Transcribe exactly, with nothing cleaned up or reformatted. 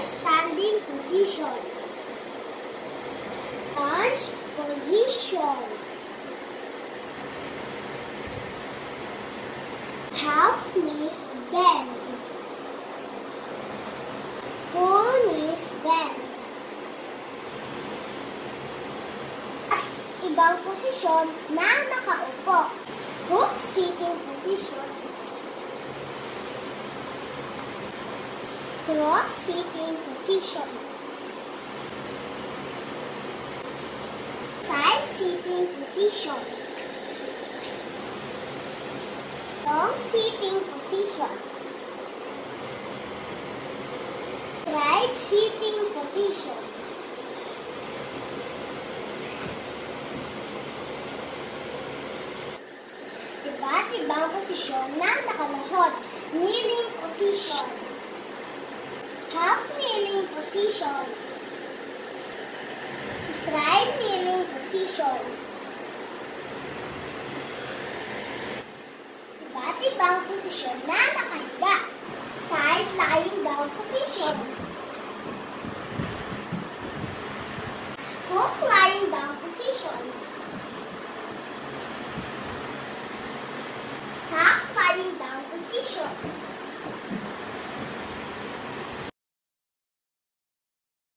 Straight standing position. Lunge position. Half knees bend. Full knees bend. At ibang posisyon na nakaupo. Hook sitting position. Cross sitting position. Side sitting position. Long sitting position. Right sitting position. Iba't ibang posisyon na nakaluhod. Kneeling position. Half kneeling position. Straight kneeling position. Iba't ibang posisyon na nakahiga. Side lying down position.